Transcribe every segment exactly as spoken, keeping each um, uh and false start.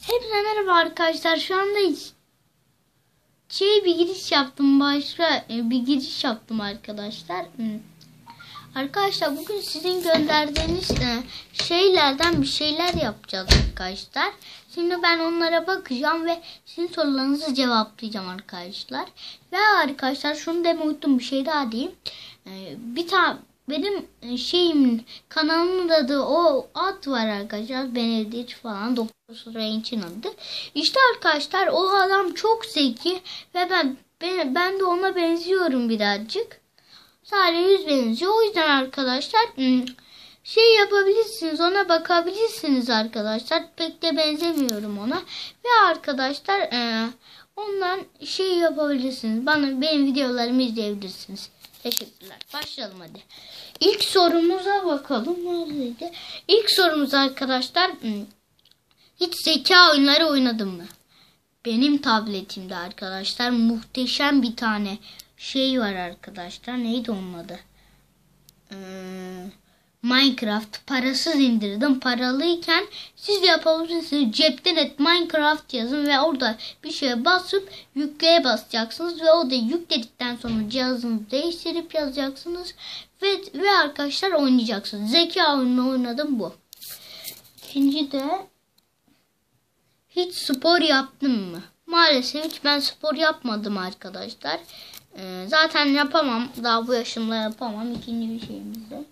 Hepinize merhaba arkadaşlar. Şu anda şey bir giriş yaptım. Başka bir giriş yaptım arkadaşlar. Arkadaşlar bugün sizin gönderdiğiniz şeylerden bir şeyler yapacağız arkadaşlar. Şimdi ben onlara bakacağım ve sizin sorularınızı cevaplayacağım arkadaşlar. Ve arkadaşlar şunu demeyi unuttum, bir şey daha diyeyim. Bir tane benim şeyim kanalımın adı o ad var arkadaşlar. Benedict falan, Doktor Strange'in adı. İşte arkadaşlar o adam çok zeki ve ben ben, ben de ona benziyorum birazcık. Sadece yüz benziyor. O yüzden arkadaşlar şey yapabilirsiniz, ona bakabilirsiniz arkadaşlar. Pek de benzemiyorum ona. Ve arkadaşlar e, ondan şey yapabilirsiniz. Bana benim videolarımı izleyebilirsiniz. Teşekkürler. Başlayalım hadi. İlk sorumuza bakalım. Neredeydi? İlk sorumuz arkadaşlar. Hiç zeka oyunları oynadın mı? Benim tabletimde arkadaşlar muhteşem bir tane şey var arkadaşlar. Neydi onun adı? Ee, Minecraft. Parasız indirdim. Paralıyken siz de yapabilirsiniz. Cepten et Minecraft yazın ve orada bir şeye basıp yükleye basacaksınız ve o da yükledikten sonra cihazınızı değiştirip yazacaksınız ve ve arkadaşlar oynayacaksınız. Zeka oyununu oynadım bu. İkinci de hiç spor yaptın mı? Maalesef hiç ben spor yapmadım arkadaşlar. Ee, zaten yapamam. Daha bu yaşımda yapamam. İkinci bir şeyimiz de.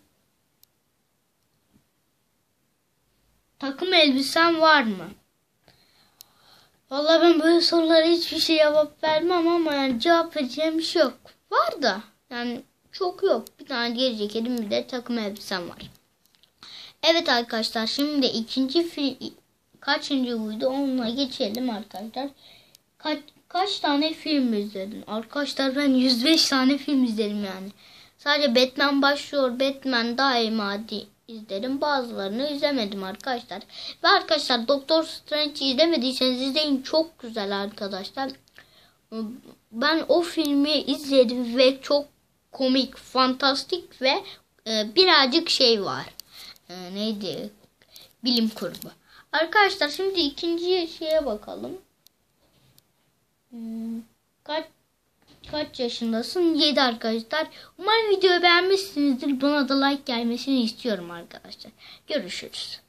Takım elbisen var mı? Vallahi ben böyle sorulara hiçbir şey cevap vermem ama yani cevap vereceğim bir şey yok. Var da yani çok yok. Bir tane diğer ceketim, bir de takım elbisem var. Evet arkadaşlar, şimdi ikinci film kaçıncı buydu onunla geçelim arkadaşlar. Kaç, kaç tane film izledin? Arkadaşlar ben yüz beş tane film izledim yani. Sadece Batman başlıyor, Batman daima izledim. Bazılarını izlemedim arkadaşlar. Ve arkadaşlar Doktor Strange'i izlemediyseniz izleyin, çok güzel arkadaşlar. Ben o filmi izledim ve çok komik, fantastik ve e, birazcık şey var. E, neydi? Bilim kurgu. Arkadaşlar şimdi ikinci şeye bakalım. Hmm, kaç kaç yaşındasın? yedi arkadaşlar. Umarım videoyu beğenmişsinizdir. Buna da like gelmesini istiyorum arkadaşlar. Görüşürüz.